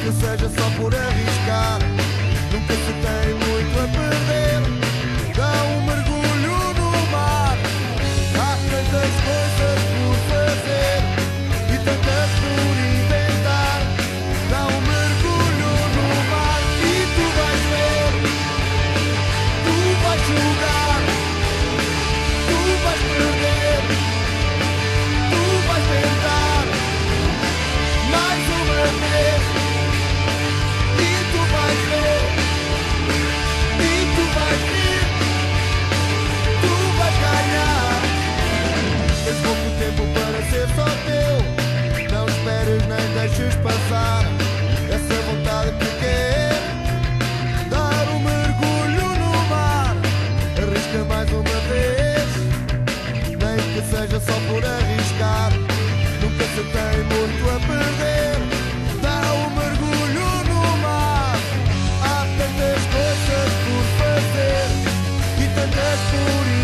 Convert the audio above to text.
que seja só por arriscar. Nunca se tem muito a perder. Dá um mergulho no mar. Há tantas coisas por fazer e tantas por inventar. Dá um mergulho no mar e tu vais ver. Tu vais jogar. Tu vais perder. Tu vais tentar mais uma vez. E tu vais ver. E tu vais ver. Tu vais ganhar. Tens pouco tempo para ser só teu. Não esperes nem deixes passar essa vontade que quer dar um mergulho no mar. Arrisca mais uma vez, nem que seja só por arriscar. Nunca se tem muito a perder. Dá um mergulho no mar. Há tantas coisas por fazer e tantas por